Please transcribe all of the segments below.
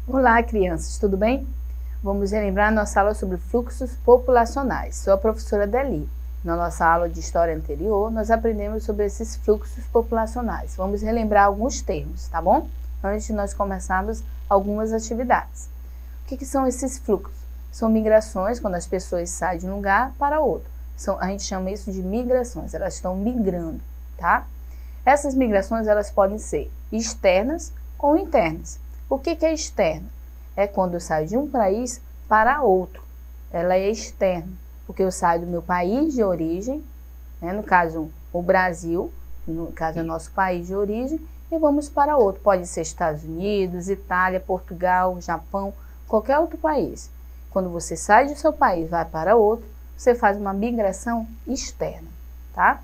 Olá, crianças, tudo bem? Vamos relembrar nossa aula sobre fluxos populacionais. Sou a professora Deli. Na nossa aula de história anterior, nós aprendemos sobre esses fluxos populacionais. Vamos relembrar alguns termos, tá bom? Antes de nós começarmos algumas atividades. O que são esses fluxos? São migrações, quando as pessoas saem de um lugar para outro. A gente chama isso de migrações, elas estão migrando, tá? Essas migrações, elas podem ser externas ou internas. O que é externo? É quando eu saio de um país para outro. Ela é externa, porque eu saio do meu país de origem, né, no caso o Brasil, no caso é o nosso país de origem, e vamos para outro. Pode ser Estados Unidos, Itália, Portugal, Japão, qualquer outro país. Quando você sai do seu país e vai para outro, você faz uma migração externa, tá?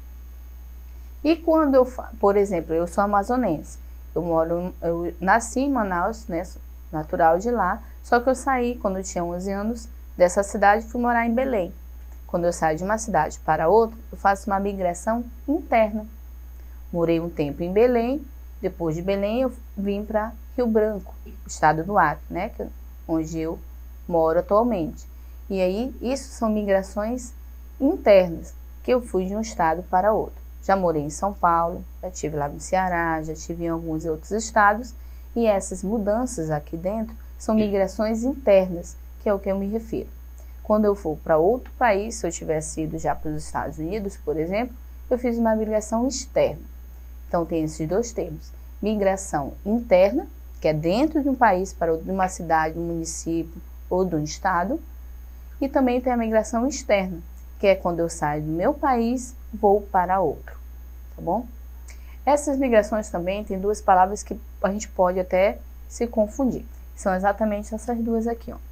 E quando por exemplo, eu sou amazonense, eu nasci em Manaus, né, natural de lá, só que eu saí quando eu tinha 11 anos dessa cidade e fui morar em Belém. Quando eu saio de uma cidade para outra, eu faço uma migração interna. Morei um tempo em Belém, depois de Belém eu vim para Rio Branco, estado do Acre, né, onde eu moro atualmente. E aí, isso são migrações internas, que eu fui de um estado para outro. Já morei em São Paulo, já estive lá no Ceará, já estive em alguns outros estados, e essas mudanças aqui dentro são migrações internas, que é o que eu me refiro. Quando eu for para outro país, se eu tivesse ido já para os Estados Unidos, por exemplo, eu fiz uma migração externa. Então tem esses dois termos, migração interna, que é dentro de um país para outro, de uma cidade, um município ou de um estado, e também tem a migração externa, que é quando eu saio do meu país, vou para outro, tá bom? Essas migrações também tem duas palavras que a gente pode até se confundir. São exatamente essas duas aqui, ó.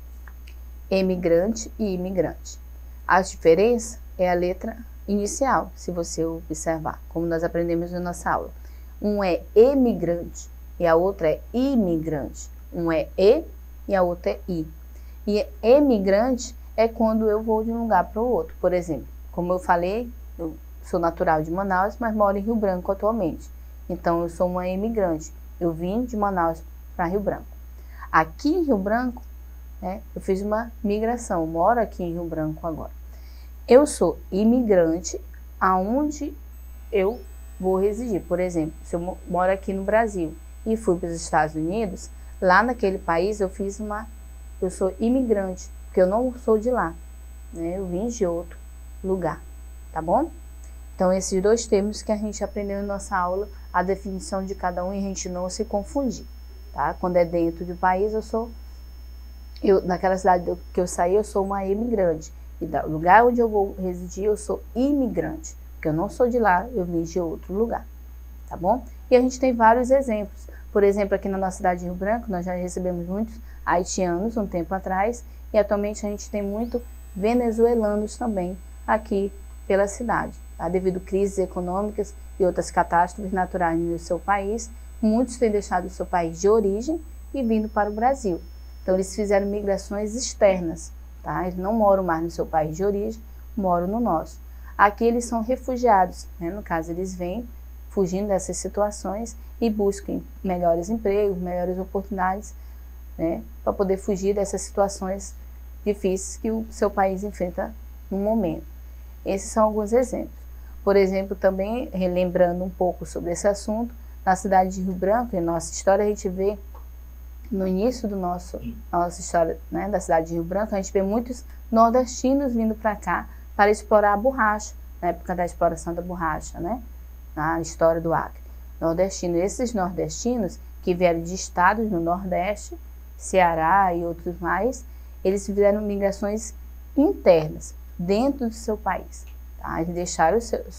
Emigrante e imigrante. A diferença é a letra inicial, se você observar, como nós aprendemos na nossa aula. Um é emigrante e a outra é imigrante. Um é e e a outra é i. E emigrante é quando eu vou de um lugar para o outro. Por exemplo, como eu falei, eu sou natural de Manaus, mas moro em Rio Branco atualmente. Então, eu sou uma imigrante. Eu vim de Manaus para Rio Branco. Aqui em Rio Branco, né, eu fiz uma migração. Moro aqui em Rio Branco agora. Eu sou imigrante aonde eu vou residir. Por exemplo, se eu moro aqui no Brasil e fui para os Estados Unidos, lá naquele país eu sou imigrante, porque eu não sou de lá, né? Eu vim de outro lugar, tá bom? Então, esses dois termos que a gente aprendeu na nossa aula, a definição de cada um e a gente não se confundir, tá? Quando é dentro do país, naquela cidade que eu saí, eu sou uma imigrante. E do lugar onde eu vou residir, eu sou imigrante, porque eu não sou de lá, eu vim de outro lugar, tá bom? E a gente tem vários exemplos. Por exemplo, aqui na nossa cidade de Rio Branco, nós já recebemos muitos haitianos um tempo atrás, e atualmente a gente tem muito venezuelanos também aqui pela cidade, tá? Devido a crises econômicas e outras catástrofes naturais no seu país, muitos têm deixado o seu país de origem e vindo para o Brasil. Então eles fizeram migrações externas, tá? Eles não moram mais no seu país de origem, moram no nosso. Aqui eles são refugiados, né? No caso eles vêm fugindo dessas situações e buscam melhores empregos, melhores oportunidades, né, para poder fugir dessas situações difíceis que o seu país enfrenta no momento. Esses são alguns exemplos. Por exemplo, também, relembrando um pouco sobre esse assunto, na cidade de Rio Branco, em nossa história, a gente vê, no início da nossa história, né, da cidade de Rio Branco, a gente vê muitos nordestinos vindo para cá para explorar a borracha, na época da exploração da borracha, né, na história do Acre. Esses nordestinos que vieram de estados no Nordeste, Ceará e outros mais, eles fizeram migrações internas, dentro do seu país. Tá? Eles deixaram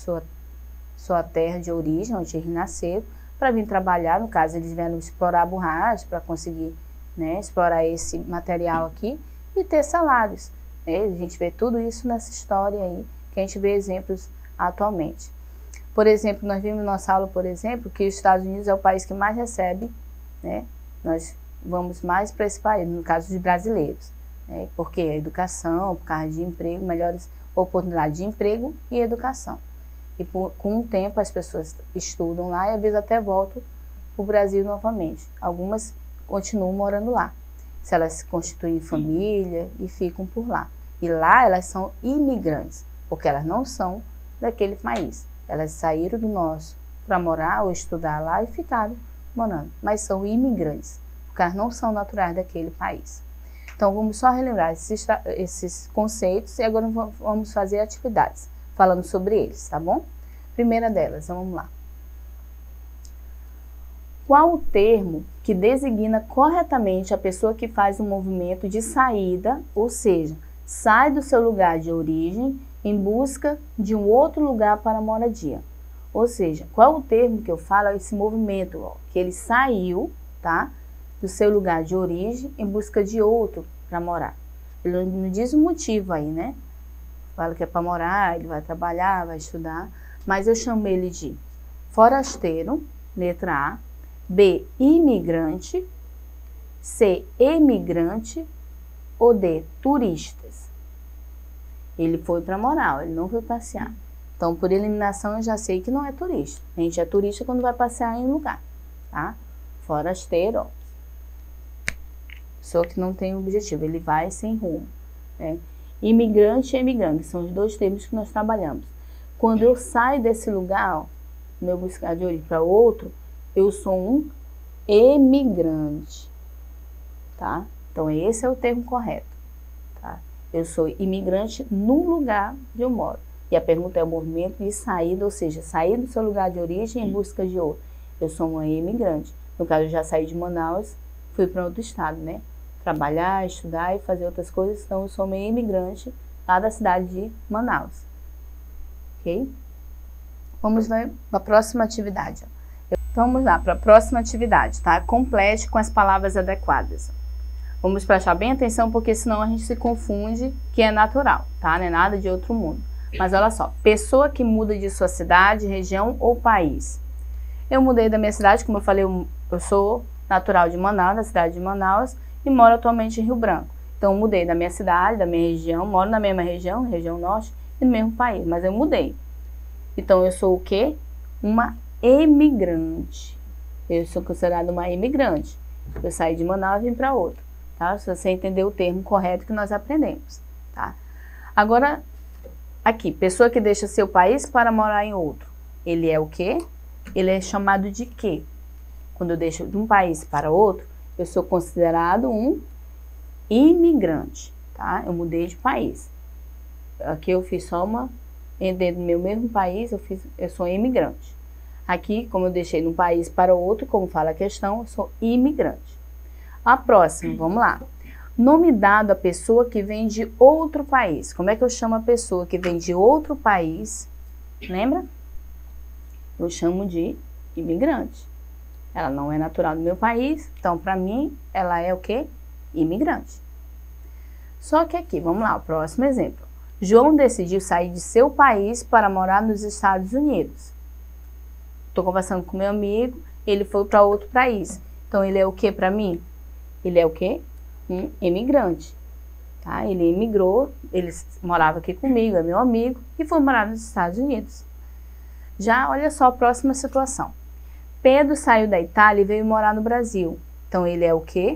sua terra de origem, onde eles nasceram, para vir trabalhar. No caso, eles vieram explorar a borracha para conseguir, né, explorar esse material aqui e ter salários. Né? A gente vê tudo isso nessa história aí, que a gente vê exemplos atualmente. Por exemplo, nós vimos na nossa aula, por exemplo, que os Estados Unidos é o país que mais recebe, né? Nós vamos mais para esse país, no caso dos brasileiros, né? Porque a educação, por causa de emprego, melhores oportunidades de emprego e educação. E com o tempo as pessoas estudam lá e às vezes até voltam para o Brasil novamente. Algumas continuam morando lá. Se elas se constituem em família e ficam por lá. E lá elas são imigrantes, porque elas não são daquele país. Elas saíram do nosso para morar ou estudar lá e ficaram morando. Mas são imigrantes, porque elas não são naturais daquele país. Então, vamos só relembrar esses conceitos e agora vamos fazer atividades, falando sobre eles, tá bom? Primeira delas, vamos lá. Qual o termo que designa corretamente a pessoa que faz um movimento de saída, ou seja, sai do seu lugar de origem em busca de um outro lugar para a moradia? Ou seja, qual o termo que eu falo é esse movimento, ó, que ele saiu, tá, do seu lugar de origem em busca de outro para morar. Ele não diz o motivo aí, né? Fala que é para morar, ele vai trabalhar, vai estudar, mas eu chamo ele de forasteiro, letra A, B, imigrante, C, emigrante ou D, turistas. Ele foi para morar, ele não foi passear. Então, por eliminação, eu já sei que não é turista. A gente é turista quando vai passear em um lugar, tá? Forasteiro, ó. Pessoa que não tem objetivo, ele vai sem rumo, né? Imigrante e emigrante, são os dois termos que nós trabalhamos. Quando eu saio desse lugar, ó, meu buscar de origem para outro, eu sou um emigrante, tá? Então, esse é o termo correto, tá? Eu sou imigrante no lugar onde eu moro. E a pergunta é o movimento de saída, ou seja, sair do seu lugar de origem em busca de outro. Eu sou uma imigrante. No caso, eu já saí de Manaus, fui para outro estado, né? Trabalhar, estudar e fazer outras coisas. Então, eu sou uma imigrante lá da cidade de Manaus. Ok? Vamos para a próxima atividade. Então, vamos lá para a próxima atividade, tá? Complete com as palavras adequadas. Vamos prestar bem atenção, porque senão a gente se confunde, que é natural, tá? Não é nada de outro mundo. Mas olha só, pessoa que muda de sua cidade, região ou país. Eu mudei da minha cidade, como eu falei, eu sou natural de Manaus, da cidade de Manaus, e moro atualmente em Rio Branco. Então, eu mudei da minha cidade, da minha região, moro na mesma região, região norte, e no mesmo país, mas eu mudei. Então, eu sou o quê? Uma emigrante. Eu sou considerada uma imigrante. Eu saí de Manaus e vim para outro, tá? Se você entender o termo correto que nós aprendemos, tá? Agora, aqui, pessoa que deixa seu país para morar em outro. Ele é o quê? Ele é chamado de quê? Quando eu deixo de um país para outro, eu sou considerado um imigrante, tá? Eu mudei de país. Aqui eu fiz só uma, dentro do meu mesmo país, eu sou imigrante. Aqui, como eu deixei de um país para outro, como fala a questão, eu sou imigrante. A próxima, vamos lá. Nome dado à pessoa que vem de outro país. Como é que eu chamo a pessoa que vem de outro país? Lembra? Eu chamo de imigrante. Ela não é natural do meu país, então para mim ela é o quê? Imigrante. Só que aqui, vamos lá, o próximo exemplo. João decidiu sair de seu país para morar nos Estados Unidos. Estou conversando com meu amigo, ele foi para outro país. Então ele é o que para mim? Ele é o quê? Um imigrante. Tá? Ele emigrou, ele morava aqui comigo, é meu amigo, e foi morar nos Estados Unidos. Já olha só a próxima situação. Pedro saiu da Itália e veio morar no Brasil. Então ele é o quê?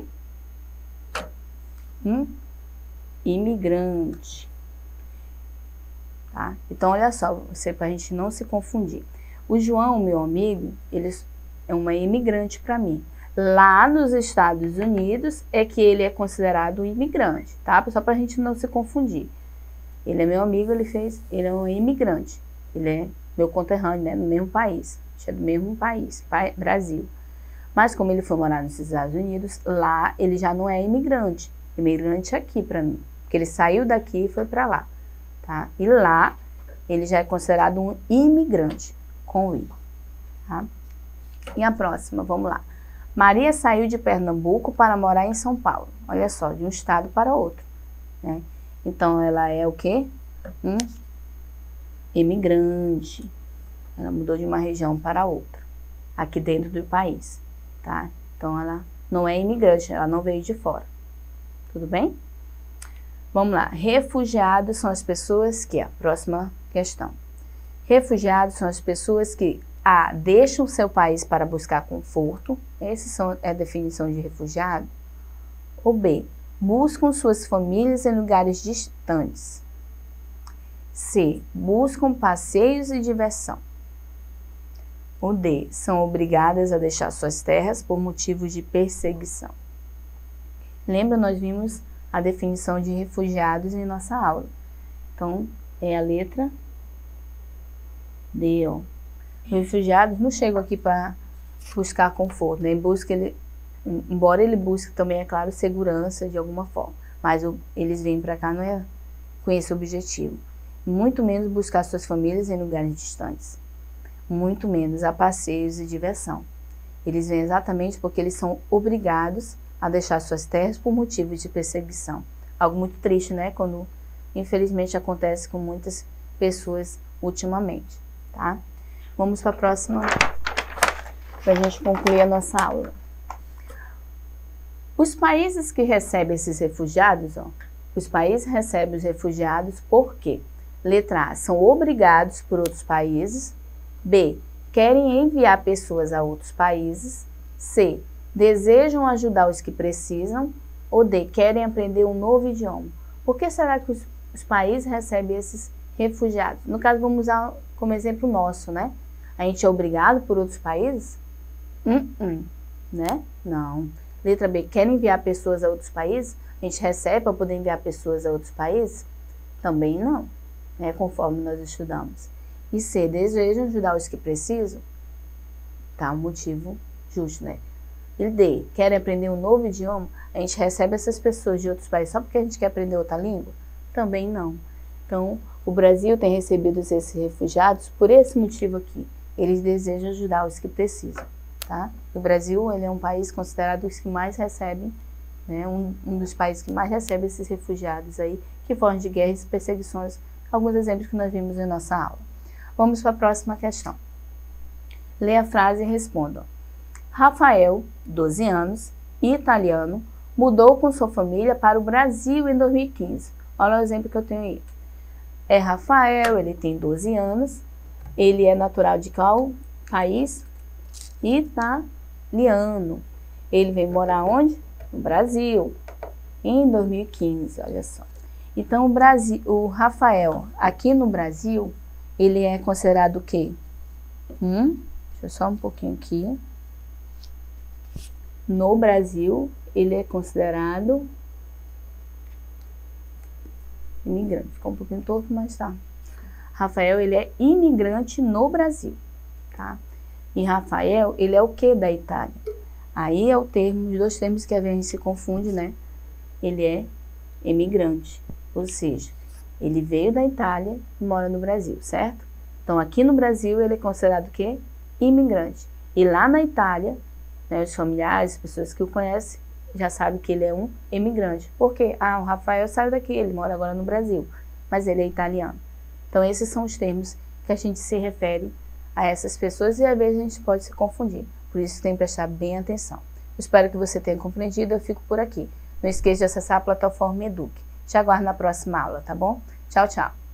Um imigrante. Tá? Então olha só, para a gente não se confundir. O João, meu amigo, ele é uma imigrante para mim. Lá nos Estados Unidos é que ele é considerado um imigrante, tá? Só para a gente não se confundir. Ele é meu amigo, ele é um imigrante. Ele é meu conterrâneo, né? No mesmo país. A gente é do mesmo país, Brasil. Mas como ele foi morar nos Estados Unidos, lá ele já não é imigrante. Imigrante aqui para mim. Porque ele saiu daqui e foi para lá, tá? E lá ele já é considerado um imigrante, com o I, tá? E a próxima, vamos lá. Maria saiu de Pernambuco para morar em São Paulo. Olha só, de um estado para outro, né? Então, ela é o quê? Um imigrante. Ela mudou de uma região para outra, aqui dentro do país, tá? Então, ela não é imigrante, ela não veio de fora. Tudo bem? Vamos lá. Refugiados são as pessoas que... A próxima questão. Refugiados são as pessoas que A. Deixam seu país para buscar conforto. Essa é a definição de refugiado. Ou B. Buscam suas famílias em lugares distantes. C. Buscam passeios e diversão. Ou D. São obrigadas a deixar suas terras por motivos de perseguição. Lembra, nós vimos a definição de refugiados em nossa aula. Então, é a letra D, ó. Os refugiados não chegam aqui para buscar conforto, né? Embora ele busque também, é claro, segurança de alguma forma. Mas eles vêm para cá não é com esse objetivo. Muito menos buscar suas famílias em lugares distantes. Muito menos a passeios e diversão. Eles vêm exatamente porque eles são obrigados a deixar suas terras por motivos de perseguição. Algo muito triste, né? Quando, infelizmente, acontece com muitas pessoas ultimamente, tá? Vamos para a próxima, para a gente concluir a nossa aula. Os países que recebem esses refugiados, ó, os países recebem os refugiados por quê? Letra A, são obrigados por outros países. B, querem enviar pessoas a outros países. C, desejam ajudar os que precisam. Ou D, querem aprender um novo idioma. Por que será que os países recebem esses refugiados? No caso, vamos usar como exemplo nosso, né? A gente é obrigado por outros países? Né? Não. Letra B, querem enviar pessoas a outros países? A gente recebe para poder enviar pessoas a outros países? Também não, né? Conforme nós estudamos. E C, desejam ajudar os que precisam? Tá, um motivo justo, né? E D, querem aprender um novo idioma? A gente recebe essas pessoas de outros países só porque a gente quer aprender outra língua? Também não. Então, o Brasil tem recebido esses refugiados por esse motivo aqui. Eles desejam ajudar os que precisam, tá? O Brasil, ele é um país considerado os que mais recebem, né? Um dos países que mais recebe esses refugiados aí, que fogem de guerras e perseguições. Alguns exemplos que nós vimos em nossa aula. Vamos para a próxima questão. Lê a frase e responda. Rafael, 12 anos, italiano, mudou com sua família para o Brasil em 2015. Olha o exemplo que eu tenho aí. É Rafael, ele tem 12 anos, ele é natural de qual país? Italiano. Ele veio morar onde? No Brasil, em 2015, olha só. Então, o Rafael, aqui no Brasil, ele é considerado o quê? Deixa eu só um pouquinho aqui. No Brasil, ele é considerado imigrante. Ficou um pouquinho torto, mas tá. Rafael, ele é imigrante no Brasil, tá? E Rafael, ele é o que da Itália? Aí é o termo, os dois termos que a gente se confunde, né? Ele é imigrante, ou seja, ele veio da Itália e mora no Brasil, certo? Então, aqui no Brasil, ele é considerado o quê? Imigrante. E lá na Itália, né, os familiares, as pessoas que o conhecem, já sabem que ele é um imigrante. Por quê? Ah, o Rafael saiu daqui, ele mora agora no Brasil, mas ele é italiano. Então, esses são os termos que a gente se refere a essas pessoas e às vezes a gente pode se confundir. Por isso, tem que prestar bem atenção. Eu espero que você tenha compreendido, eu fico por aqui. Não esqueça de acessar a plataforma Eduque. Te aguardo na próxima aula, tá bom? Tchau, tchau.